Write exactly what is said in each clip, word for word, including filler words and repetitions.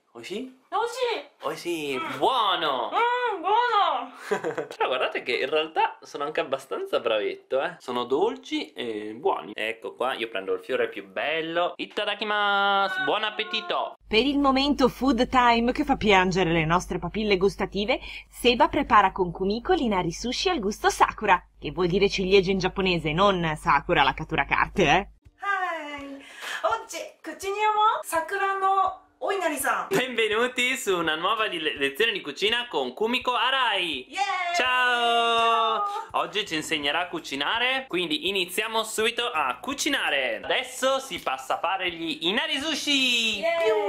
Oishi? Oishi! Oishi, buono! Mmm, buono! Però guardate che in realtà sono anche abbastanza bravetto, eh. Sono dolci e buoni. Ecco qua, io prendo il fiore più bello. Itadakimasu! Buon appetito! Per il momento food time che fa piangere le nostre papille gustative, Seba prepara con Kumiko l'Inari Sushi al gusto Sakura, che vuol dire ciliegio in giapponese, non Sakura la cattura carte, eh. Hai! Oggi, 口にも桜のお稲荷さん Benvenuti su una nuova di le lezione di cucina con Kumiko Arai! Yay! Ciao! Oggi ci insegnerà a cucinare, quindi iniziamo subito a cucinare! Adesso si passa a fare gli Inari Sushi!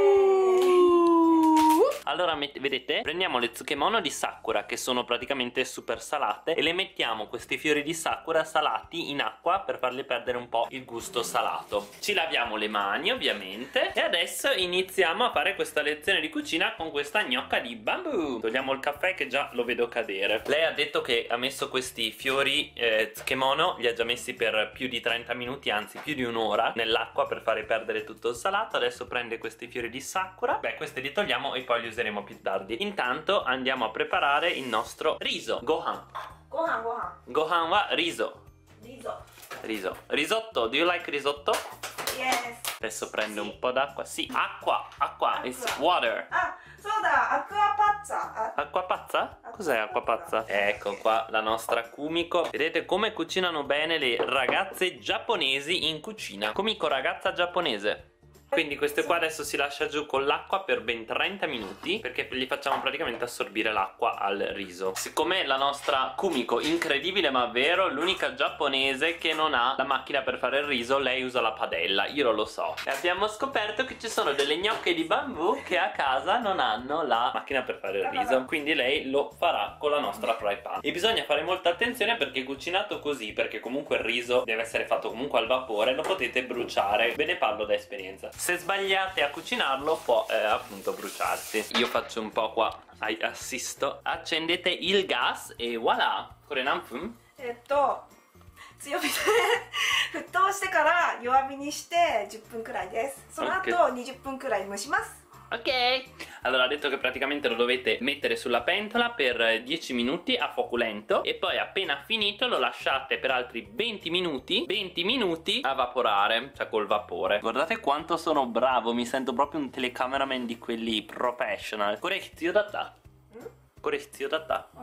Allora, vedete? Prendiamo le tsukemono di Sakura, che sono praticamente super salate, e le mettiamo questi fiori di Sakura salati in acqua per farle perdere un po' il gusto salato. Ci laviamo le mani, ovviamente, e adesso iniziamo a fare questa lezione di cucina con questa gnocca di bambù. Togliamo il caffè che già lo vedo cadere. Lei ha detto che ha messo questi fiori eh, tsukemono, li ha già messi per più di trenta minuti, anzi più di un'ora, nell'acqua per fare perdere tutto il salato. Adesso prende questi fiori di Sakura. Beh, questi li togliamo e poi li useremo più tardi. Intanto andiamo a preparare il nostro riso. Gohan. Gohan, gohan. Gohan wa riso. Riso. Riso. Risotto. Do you like risotto? Yes. Adesso prendo un po' d'acqua. Sì, acqua. Acqua. It's water. Ah, soda, acqua pazza. Ah, Acqua pazza? Cos'è acqua pazza? Ecco qua la nostra Kumiko. Vedete come cucinano bene le ragazze giapponesi in cucina. Kumiko, ragazza giapponese. Quindi queste qua adesso si lascia giù con l'acqua per ben trenta minuti, perché gli facciamo praticamente assorbire l'acqua al riso. Siccome la nostra Kumiko, incredibile ma vero, l'unica giapponese che non ha la macchina per fare il riso, lei usa la padella, io non lo so. E abbiamo scoperto che ci sono delle gnocche di bambù che a casa non hanno la macchina per fare il riso, quindi lei lo farà con la nostra fry pan. E bisogna fare molta attenzione perché cucinato così, perché comunque il riso deve essere fatto comunque al vapore, lo potete bruciare. Ve ne parlo da esperienza. Se sbagliate a cucinarlo può eh, appunto bruciarsi. Io faccio un po' qua, assisto. Accendete il gas e voilà. Kore nanpun? えっと、強火で沸騰してから弱火にしてじゅっぷんくらいです。その後にじゅっぷんくらい蒸します。 Ok, allora ha detto che praticamente lo dovete mettere sulla pentola per dieci minuti a fuoco lento e poi appena finito lo lasciate per altri venti minuti venti minuti a vaporare, cioè col vapore. Guardate quanto sono bravo, mi sento proprio un telecameraman di quelli professional. Correzione da ta. Correzione da ta.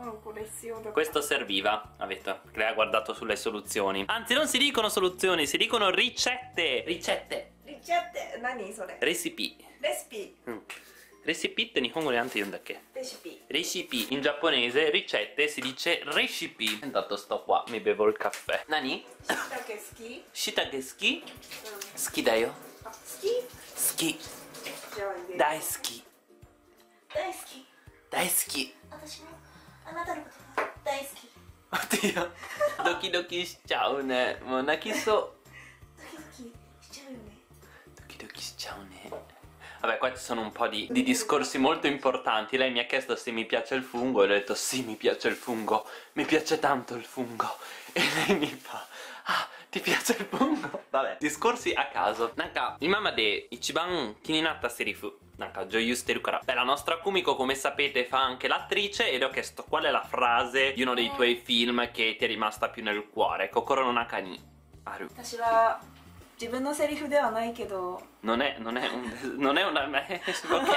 Questo serviva, ha detto, perché lei ha guardato sulle soluzioni. Anzi, non si dicono soluzioni, si dicono ricette. Ricette. Ricette, naniそれ? Recipe. Recipe. Mm. Recipeって日本語でなんて言うんだっけ? Recipe. Recipe. In giapponese ricette si dice recipe. Intanto sto qua, mi bevo il caffè. Nani? Shiitake suki? Shiitake suki? Suki da yo. Ah, suki? Suki. じゃあ入れる。 大好き。 大好き。 大好き。 私もあなたのことが大好き。 Oddio. ドキドキしちゃうね。もう泣きそう。 ドキドキしちゃうよね。 ドキドキしちゃうね. Vabbè, qua ci sono un po' di, di discorsi molto importanti. Lei mi ha chiesto se mi piace il fungo e le ho detto sì, mi piace il fungo, mi piace tanto il fungo. E lei mi fa, ah, ti piace il fungo? Vabbè, discorsi a caso. Nanka, imama de ichiban kininatta serifu. Nanka, joyu shiteru kara. Beh, la nostra Kumiko, come sapete, fa anche l'attrice e le ho chiesto qual è la frase di uno dei tuoi film che ti è rimasta più nel cuore. Kokoro no naka ni aru. 私は自分のセリフではないけど Non è, non è un... non è una... ok.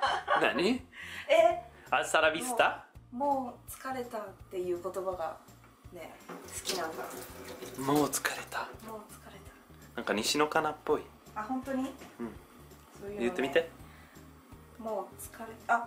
Nani? え Alza la vista? もう疲れたっていう言葉がね好きなんだ。 もう疲れた。 もう疲れた。 なんか西野カナっぽい。 あ、本当に？ うん。 そういうのね、 言ってみて。 もう疲れあ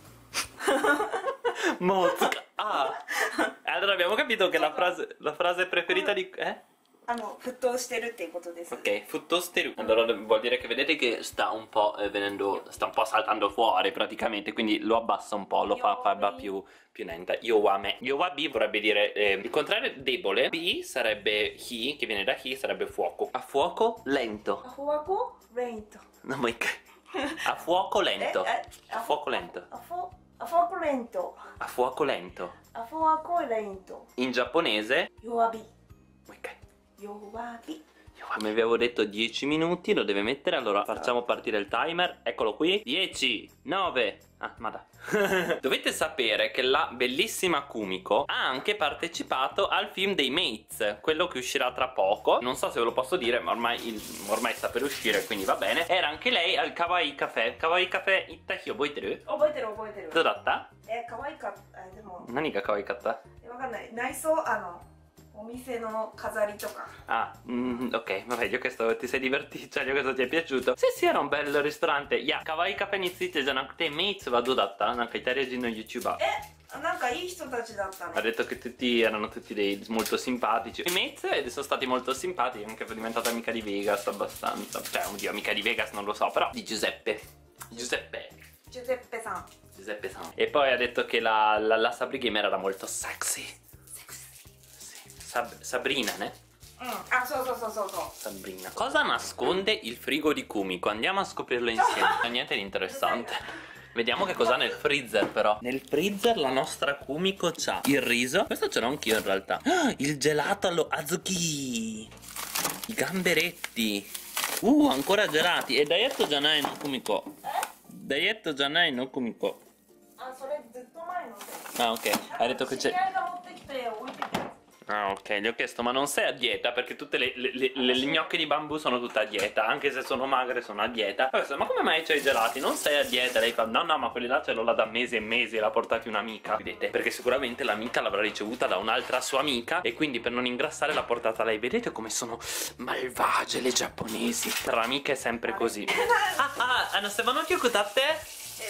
もう疲れ ah allora abbiamo capito che la frase la frase preferita di eh? あの沸騰してるっていうことです。 Ok, futtosteru. Allora vuol dire che vedete che sta un po' eh, venendo, sta un po' saltando fuori praticamente, quindi lo abbassa un po', lo fa farla più, più lenta. Yowame. Yowabi vorrebbe dire eh, il contrario debole. Bi sarebbe hi, che viene da hi, sarebbe fuoco. A fuoco lento. あ、フォアコレイント。 No, ma a fuoco lento. え、え、 A fuoco lento. あ、フォアフォアコレイント。 A fuoco lento. あ、フォアコレイント。 In giapponese. 弱火。 Ok. 弱火。 Come vi avevo detto dieci minuti lo deve mettere, allora facciamo partire il timer, eccolo qui. dieci, nove, ah ma dai. Dovete sapere che la bellissima Kumiko ha anche partecipato al film dei Mates, quello che uscirà tra poco. Non so se ve lo posso dire, ma ormai, il, ormai sta per uscire, quindi va bene. Era anche lei al Kawaii Cafe. Kawaii Cafe ittahi oboiteru? Oboiteru, oboiteru. どうだった? え、可愛かった。え、でも、 何が可愛かった? わかんない。内装、あの、お店の飾りとか。 Ah, mm, ok, vabbè, io questo ti sei divertito, cioè io questo ti è piaciuto. Sì, sì, era un bel ristorante. Yeah, Kawaii Cafeについてじゃなくて、Matesはどうだった? なんかイタリア人の YouTuber. え、なんかいい人たちだったね。 Ha detto che tutti erano tutti dei molto simpatici. I Mates sono stati molto simpatici, anche è diventata amica di Vegas abbastanza. Cioè, oddio, amica di Vegas non lo so, però di Giuseppe. Giuseppe. Giuseppe San. Giuseppe San. E poi ha detto che la, la, la Sabri Gamer era molto sexy. Sab Sabrina, ne? Mm. Ah, so, so, so, so, so. Sabrina. Cosa nasconde il frigo di Kumiko? Andiamo a scoprirlo insieme. Non niente di interessante. Vediamo che cos'ha nel freezer però. Nel freezer la nostra Kumiko c'ha il riso. Questo ce l'ho anch'io in realtà. Ah, il gelato allo azuki. I gamberetti. Uh, ancora gelati. E daietto già nai no Kumiko. Daietto già nai no Kumiko. Ah, sore zutto mai no. Ah, ok. Hai detto che c'è. c'è. Ah, ok, gli ho chiesto, ma non sei a dieta? Perché tutte le, le, le, le, le gnocche di bambù sono tutte a dieta, anche se sono magre sono a dieta. Poi ho detto, ma come mai c'hai i gelati? Non sei a dieta? Lei fa, no, no, ma quelli là ce l'ho là da mesi e mesi e l'ha portati un'amica. Vedete? Perché sicuramente l'amica l'avrà ricevuta da un'altra sua amica e quindi per non ingrassare l'ha portata lei. Vedete come sono malvagie le giapponesi? Tra amiche è sempre così. Ah, ah, hanno venuti a cutate? Eh,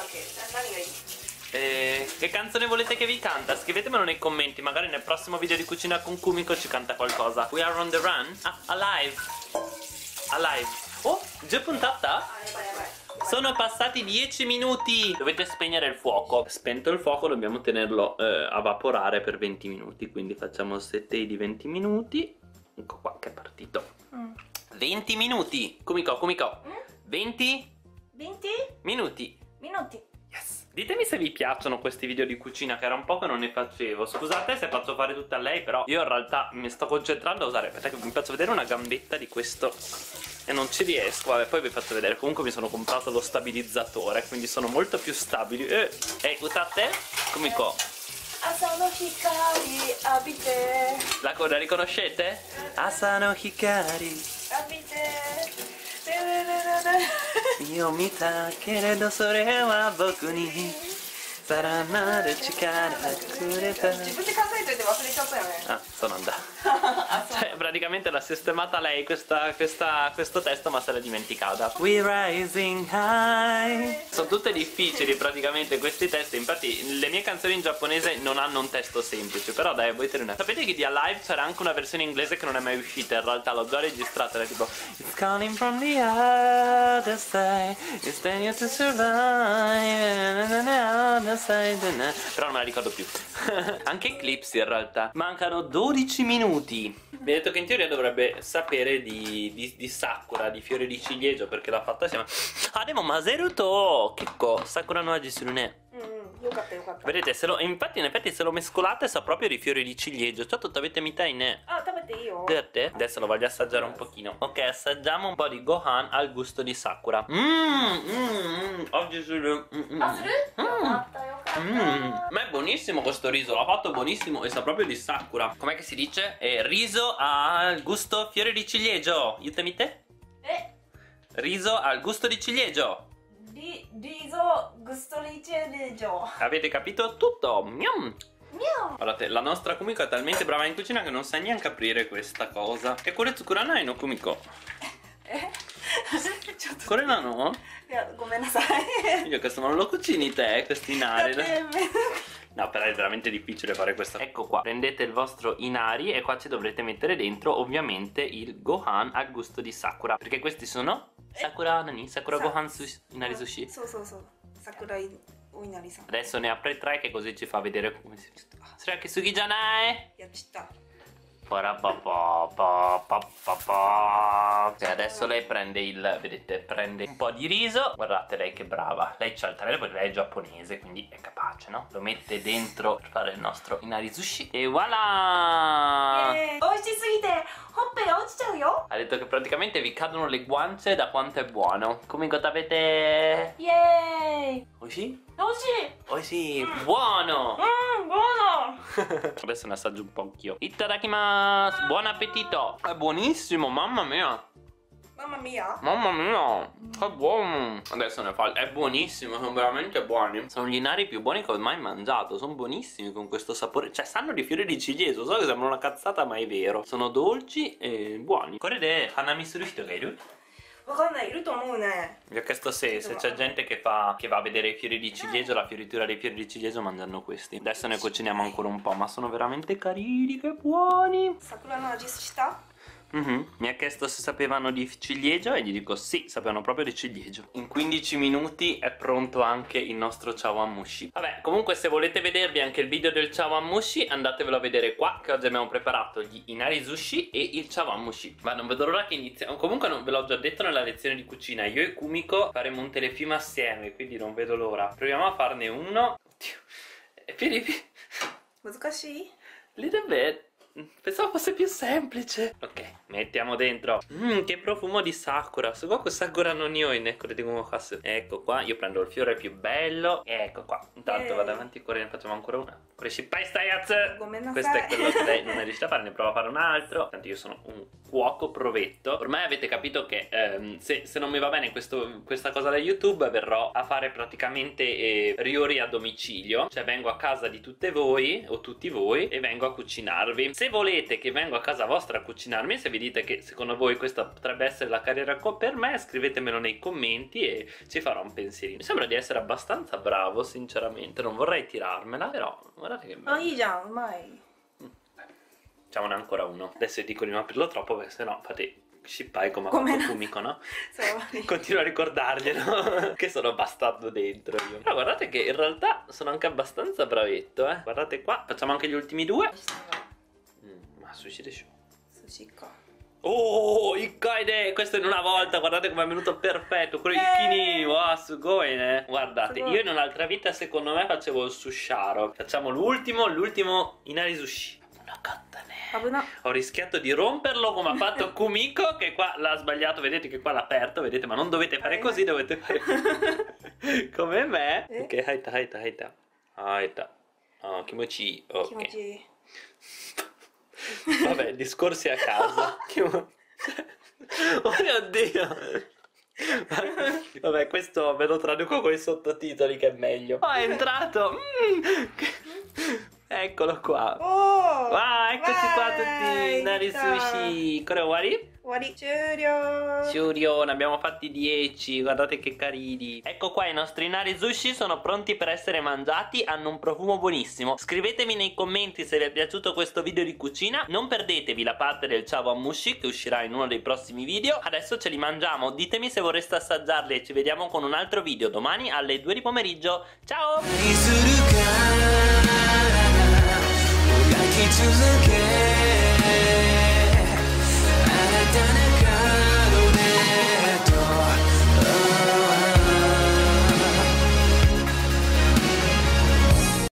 Eh, che canzone volete che vi canta? Scrivetemelo nei commenti, magari nel prossimo video di cucina con Kumiko ci canta qualcosa. We are on the run? Ah, alive. Alive. Oh, già puntata? Sono passati dieci minuti. Dovete spegnere il fuoco. Spento il fuoco dobbiamo tenerlo eh, a vaporare per venti minuti. Quindi facciamo sette di venti minuti. Ecco qua che è partito. mm. venti minuti. Kumiko, Kumiko mm? venti venti minuti. Minuti. Yes. Ditemi se vi piacciono questi video di cucina, che era un po' che non ne facevo. Scusate se faccio fare tutte a lei, però io in realtà mi sto concentrando a usare. Aspetta che vi faccio vedere una gambetta di questo e non ci riesco. Vabbè, poi vi faccio vedere. Comunque mi sono comprato lo stabilizzatore, quindi sono molto più stabili. Eh, eh usate? Kumiko. Asano hikari abite. La coda riconoscete? Asano hikari abite. Io mi takeredo sore wa boku ni saranaru chikara kureta. Ah, sono andata. Cioè, praticamente l'ha sistemata lei questa, questa, questo testo, ma se l'è dimenticata. We rising high. Sono tutte difficili praticamente questi testi. Infatti le mie canzoni in giapponese non hanno un testo semplice. Però dai, voi te ne. Sapete che di Alive c'era anche una versione inglese che non è mai uscita. In realtà l'ho già registrata. Era tipo It's calling from the other side, it's telling you to survive. Però non me la ricordo più. Anche Eclipse in realtà. Mancano dodici minuti. Mi ha detto che in teoria dovrebbe sapere di, di, di Sakura, di fiore di ciliegio, perché l'ha fatta assieme. Ah, devo maseruto! Kikko, Sakura no aji suru ne. Vedete, se lo, infatti in effetti se lo mescolate sa proprio di fiori di ciliegio. Ciò tutto avete mitai ne. Ah, tabete io. Vedete? Adesso lo voglio assaggiare un pochino. Ok, assaggiamo un po' di Gohan al gusto di Sakura. Mmm, mmm, oggi suru. Mm, ah, mm. Mm. Ma è buonissimo questo riso, l'ha fatto buonissimo e sa proprio di Sakura. Com'è che si dice? È riso al gusto fiore di ciliegio. Aiutami te? Eh. Riso al gusto di ciliegio. Ri riso gusto di ciliegio. Avete capito tutto? Miam. Miam. Guardate, la nostra Kumiko è talmente brava in cucina che non sa neanche aprire questa cosa. E quale zucchero hai no Kumiko? Eh? Quale no? Io questo non lo cucini te, questi inari. No, però è veramente difficile fare questo. Ecco qua, prendete il vostro inari e qua ci dovrete mettere dentro ovviamente il Gohan al gusto di Sakura. Perché questi sono Sakura nani? Sakura Sa Gohan sushi, inari sushi. So, so, so. Sakura inari-san. Adesso ne apre tre che così ci fa vedere come si... Sarà che sugi janai? Yachita. E adesso lei prende il, vedete, prende un po' di riso. Guardate lei che brava. Lei c'ha il tagliere perché lei è giapponese, quindi è capace, no? Lo mette dentro per fare il nostro inari sushi. E voilà! Ha detto che praticamente vi cadono le guance da quanto è buono. Come avete? Yay! Oishi? Oishi! Oishi! Buono! Mmm, buono! Adesso ne assaggio un po' anch'io. Itadakimasu! Buon appetito! È buonissimo, mamma mia! Mamma mia! Mamma mia, che buono! Adesso ne fa. È buonissimo, sono veramente buoni. Sono gli inari più buoni che ho mai mangiato. Sono buonissimi con questo sapore. Cioè, sanno di fiori di ciliegio. So che sembra una cazzata, ma è vero. Sono dolci e buoni. Korede hanami suru hito ga iru? Vi ho chiesto se, se c'è gente che fa che va a vedere i fiori di ciliegio, la fioritura dei fiori di ciliegio mangiando questi. Adesso ne cuciniamo ancora un po', ma sono veramente carini, che buoni. Sakura no aji shita? Mm-hmm. Mi ha chiesto se sapevano di ciliegio e gli dico sì, sapevano proprio di ciliegio. In quindici minuti è pronto anche il nostro chawanmushi. Vabbè, comunque se volete vedervi anche il video del chawanmushi andatevelo a vedere qua, che oggi abbiamo preparato gli inari sushi e il chawanmushi. Ma non vedo l'ora che iniziamo. Comunque non ve l'ho già detto nella lezione di cucina, io e Kumiko faremo un telefilm assieme, quindi non vedo l'ora. Proviamo a farne uno. Oddio. E Filippi? Muzukashi? Little bit. Pensavo fosse più semplice. Ok, mettiamo dentro. Mmm, che profumo di sakura. Sugoku sakura no nioi ne kuredigomo kasu. Ecco qua, io prendo il fiore più bello. Ecco qua. Intanto eh. vado avanti e ne facciamo ancora una. Shippai sta yatsu. Gomenasai. Questo è quello che lei non è riuscita a fare, ne provo a fare un altro. Tanto io sono un cuoco provetto. Ormai avete capito che ehm, se, se non mi va bene questo, questa cosa da YouTube, verrò a fare praticamente eh, riori a domicilio. Cioè vengo a casa di tutte voi o tutti voi e vengo a cucinarvi. Se volete che vengo a casa vostra a cucinarmi, se vi dite che secondo voi questa potrebbe essere la carriera per me, scrivetemelo nei commenti e ci farò un pensierino. Mi sembra di essere abbastanza bravo, sinceramente. Non vorrei tirarmela, però guardate che bello. Ah, iya, ormai. Facciamone ancora uno. Adesso dico di non aprirlo troppo perché sennò fate shippai come ha fatto Kumiko, no? Continuo a ricordarglielo che sono bastardo dentro io. Però guardate che in realtà sono anche abbastanza bravetto, eh. Guardate qua, facciamo anche gli ultimi due. Mm, ma sushi desho. Sushi ka. Oh, Ikkaide! Questo in una volta, guardate come è venuto perfetto. Quello Ikini, wow, sugoi, ne? Guardate, io in un'altra vita secondo me facevo il susharo. Facciamo l'ultimo, l'ultimo inari sushi. Una cotta, ne? Ho rischiato di romperlo come ha fatto Kumiko, che qua l'ha sbagliato, vedete che qua l'ha aperto, vedete, ma non dovete fare così, dovete fare come me. Ok, haita, haita, haita. Haita. Oh, kimochi. Ok. Kimochi. Vabbè, discorsi a casa. Oh mio Dio. Vabbè, questo ve lo traduco con i sottotitoli che è meglio. Oh, è entrato. Mm. Eccolo qua. Oh, wow, eccoci qua tutti. Nari sushi. Kore owari? Owari. Shuryo. Shuryo, ne abbiamo fatti dieci. Guardate che carini. Ecco qua, i nostri nari sushi sono pronti per essere mangiati. Hanno un profumo buonissimo. Scrivetemi nei commenti se vi è piaciuto questo video di cucina. Non perdetevi la parte del chawanmushi che uscirà in uno dei prossimi video. Adesso ce li mangiamo. Ditemi se vorreste assaggiarli e ci vediamo con un altro video domani alle due di pomeriggio. Ciao! To look at, and I've done it.